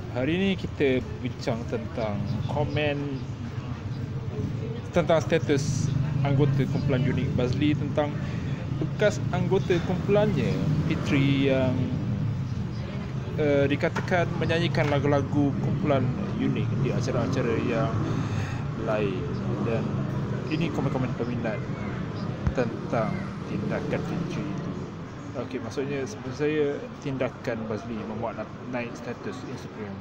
Hari ini kita bincang tentang komen tentang status anggota kumpulan Unik Bazli tentang bekas anggota kumpulannya Fitri yang dikatakan menyanyikan lagu-lagu kumpulan Unik di acara-acara yang lain. Dan ini komen-komen peminat tentang tindakan Fitri itu. Okey, maksudnya sebenarnya saya tindakan Bazli memuat naik status Instagram.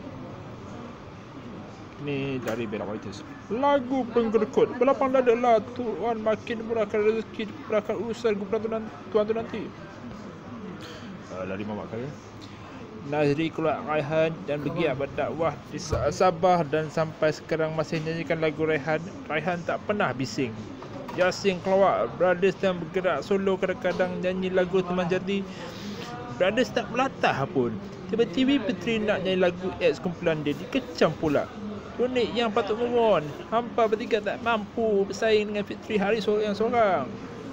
Ini dari Bella Writers. Lagu penggerkut belapang dada lah, Tuhan makin murahkan rezeki, murahkan urusan gubernur Tuhan tu nanti. Dari Mamat Kaya. Nazri keluar Raihan dan bergiat berdakwah di Sabah dan sampai sekarang masih nyanyikan lagu Raihan. Raihan tak pernah bising. Yasin keluar Brothers dan bergerak solo, kadang-kadang nyanyi lagu teman jadi. Brothers tak melatah pun. Tiba-tiba Fitri nak nyanyi lagu ex kumpulan dia, dikecam pula. Unik yang patut move on. Hampa bertiga tak mampu bersaing dengan Fitri Haris seorang.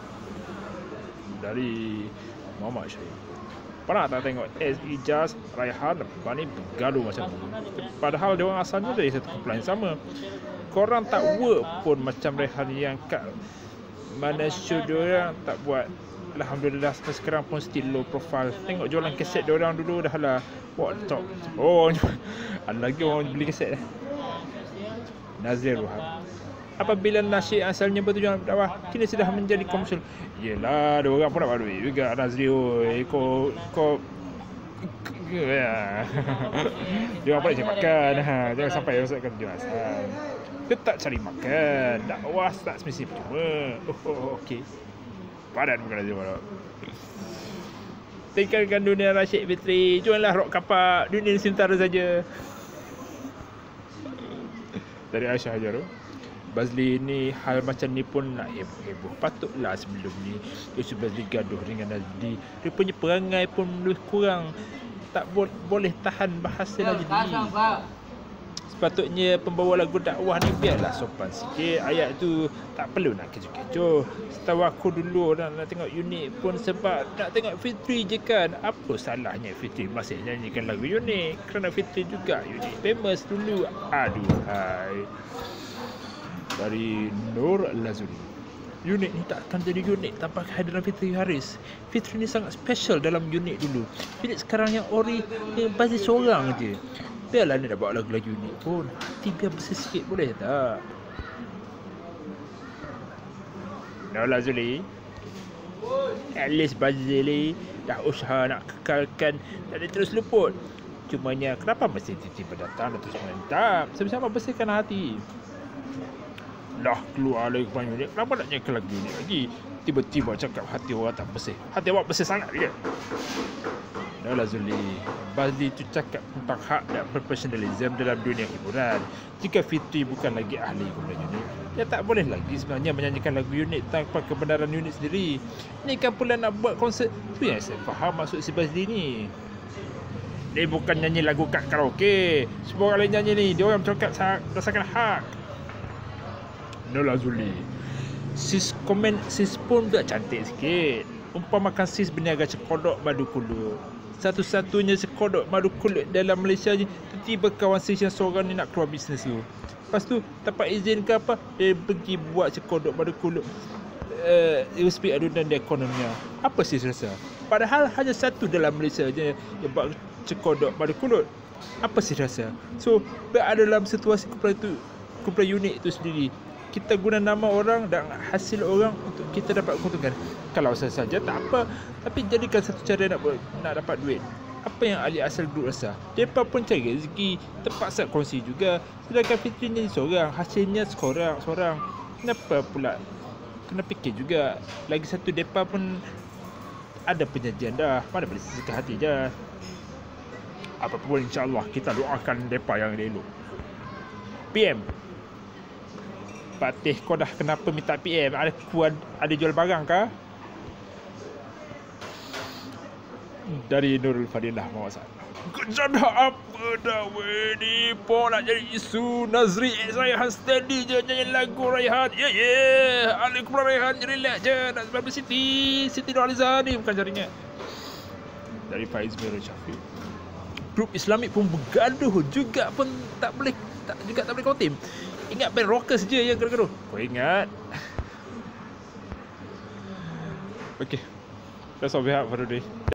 Dari Muhammad Syahid. Pernah tak tengok Ijaz, Raihan, Bani bergaduh macam tu? Padahal dia orang asalnya dari satu kumpulan yang sama. Korang tak work pun macam Raihan yang kat mana show diorang tak buat. Alhamdulillah sampai sekarang pun still low profile. Tengok jualan kaset diorang dulu dah lah what top. Oh, ada lagi orang beli kaset dah. Nazir Ruhab. Apabila nasyid asalnya bertujuan berdakwah, kini sudah menjadi komersial. Yelah, diorang pun nak buat duit juga Nazir. Kau diorang pun nak cari makan. Jangan sampai rosakkan tujuan asal. Tetap cari makan. Dakwah tak semestinya percuma. Okey. Padan bukan Nazir Ruhab. Tinggalkan dunia Rashid Fitri. Juallah rok kapak. Dunia sementara saja. Dari Aisyah Hajar. Bazli ni hal macam ni pun nak heboh-heboh. Patutlah sebelum ni isu Bazli gaduh dengan Nazli. Dia punya perangai pun lebih kurang. Tak boleh tahan bahasa Nazli. Sepatutnya pembawa lagu dakwah ni biarlah sopan sikit. Ayat tu tak perlu nak kecoh-kecoh. Setahu aku dulu nak tengok Unik pun sebab nak tengok Fitri je kan. Apa salahnya Fitri masih nyanyikan lagu Unik? Kerana Fitri juga Unik famous dulu. Aduhai. Dari Nur Lazuli. Unik ni tak akan jadi unik tanpa kehadiran Fitri Haris. Fitri ni sangat special dalam Unik dulu. Jadi sekarang yang ori yang Bazli seorang je. Biarlah dia dah bawa lagu-lagu Unik pun. Hati biar bersih sikit boleh tak? Nur Lazuli. At least Bazli dah usaha nak kekalkan dan dia terus luput. Cumanya kenapa mesti tiba-tiba datang dan terus menentang? Sama-sama bersihkan hati. Dah keluar lagi kepada Unik, kenapa nak nyanyikan lagu Unik lagi? Tiba-tiba cakap hati orang tak bersih. Hati awak bersih sangat ke? Dah lah Zuli. Bazli tu cakap tentang hak dan profesionalism dalam dunia hiburan. Jika Fitri bukan lagi ahli kumpulan Unik, dia tak boleh lagi sebenarnya menyanyikan lagu Unik tanpa kebenaran Unik sendiri. Ni kan pula nak buat konsert. Tu yang saya faham maksud si Bazli ni. Dia bukan nyanyi lagu kat karaoke. Semua orang lain nyanyi ni. Dia orang bercakap berdasarkan hak. Nola Zuli. Sis pun tak cantik sikit. Umpamakan sis berniaga cekodok madu kulut. Satu-satunya cekodok madu kulut dalam Malaysia je. Tiba-tiba kawan sis yang seorang ni nak keluar bisnes tu. Lepas tu dapat izin ke apa, dia pergi buat cekodok madu kulut. Speak adunan di ekonominya. Apa sis rasa? Padahal hanya satu dalam Malaysia je yang buat cekodok madu kulut. Apa sis rasa? So berada dalam situasi kumpulan Unik itu sendiri. Kita guna nama orang dan hasil orang untuk kita dapat keuntungan. Kalau saja tak apa, tapi jadikan satu cara nak dapat duit. Apa yang ahli asal grup rasa? Mereka pun cari rezeki, terpaksa kongsi juga. Sedangkan Fitri ni seorang, hasilnya seorang. Kenapa pula? Kena fikir juga. Lagi satu, mereka pun ada penyajian dah. Mana boleh sisihkan hati je. Apapun insyaAllah kita doakan mereka yang elok. PM Patih, kau dah kenapa minta PM? Ada jual barang kah? Dari Nurul Fadilah Mawasat. Kejadah apa dah weh ni? Pok nak jadi isu Nazri Raihan steady je nyanyi lagu Raihan. Alaikum Raihan, relax je. Nak sebab Siti Nurhaliza ni bukan jaringnya. Dari Faiz Mirul Syafiq. grup Islamik pun bergaduh juga pun tak boleh kau tim. Ingat band Rockers je yang gaduh. Kau ingat? Okay, that's all we have for today.